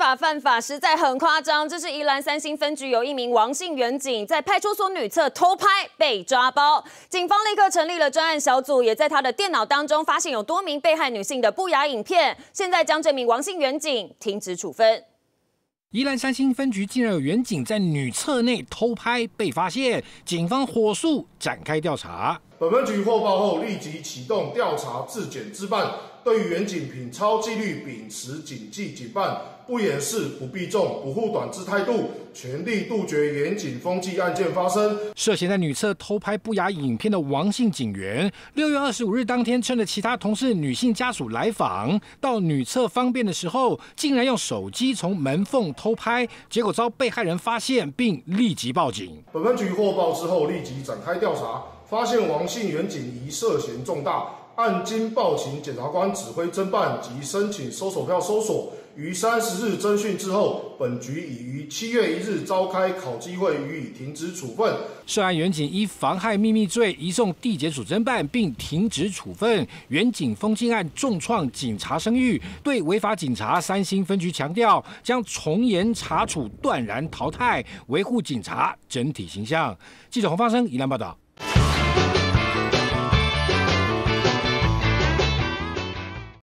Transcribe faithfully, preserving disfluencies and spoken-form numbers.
法犯法，实在很夸张。这是宜兰三星分局有一名王姓员警在派出所女厕偷拍被抓包，警方立刻成立了专案小组，也在他的电脑当中发现有多名被害女性的不雅影片，现在将这名王姓员警停职处分。 宜兰三星分局竟然有员警在女厕内偷拍被发现，警方火速展开调查。 本分局获报后，立即启动调查自检支办，对于员警品操纪律秉持谨记谨办、不掩饰、不避重、不护短之态度，全力杜绝远警风纪案件发生。 涉嫌在女厕偷拍不雅影片的王姓警员，六月二十五日当天，趁着其他同事女性家属来访，到女厕方便的时候，竟然用手机从门缝偷拍，结果遭被害人发现，并立即报警。 本分局获报之后，立即展开调查，发现王姓员警疑涉嫌重大。 按经报请检察官指挥侦办及申请搜索票搜索，于三十日侦讯之后，本局已于七月一日召开考纪会予以停职处分。 涉案员警依妨害秘密罪移送地检署侦办，并停职处分。远警封禁案重创警察声誉，对违法警察三星分局强调，将从严查处，断然淘汰，维护警察整体形象。记者洪方生宜兰报道。